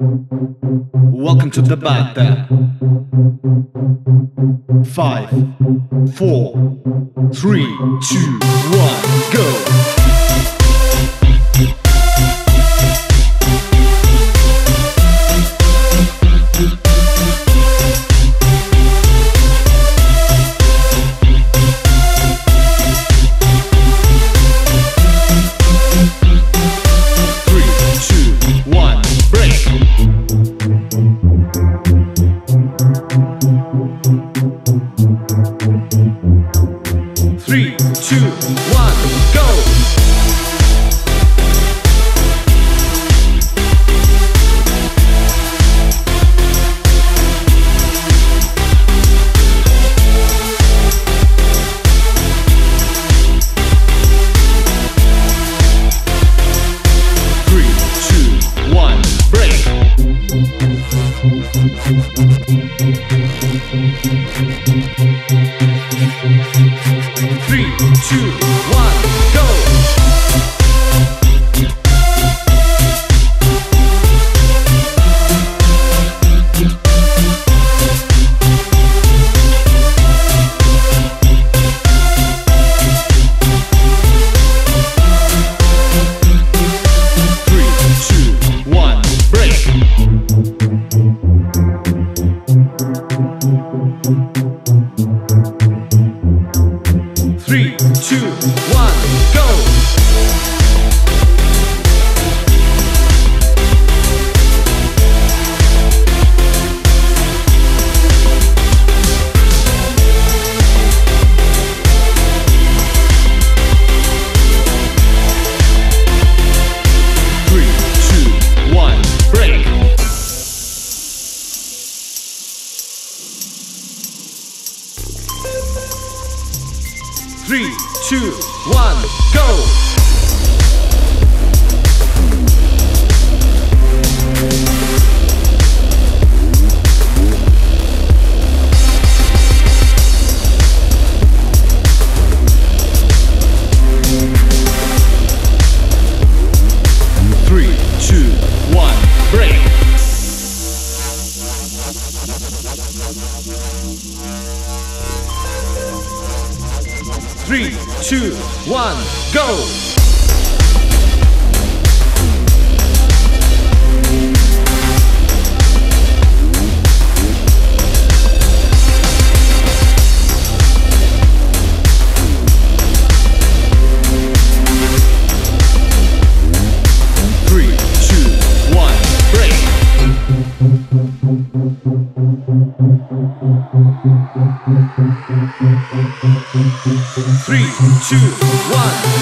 Welcome to Tabata. 5, 4, 3, 2, 1, go! 3, 2, 1, go! 3, 2, 1, break! 3, 2, 1, go! 3, 2, 1, break! 3, 2, 1, go! 3, 2, 1, break! 3, 2, 1, go! 3, 2, 1, break! 3, 2, 1, go! 3, 2, 1, break! 3, 2, 1,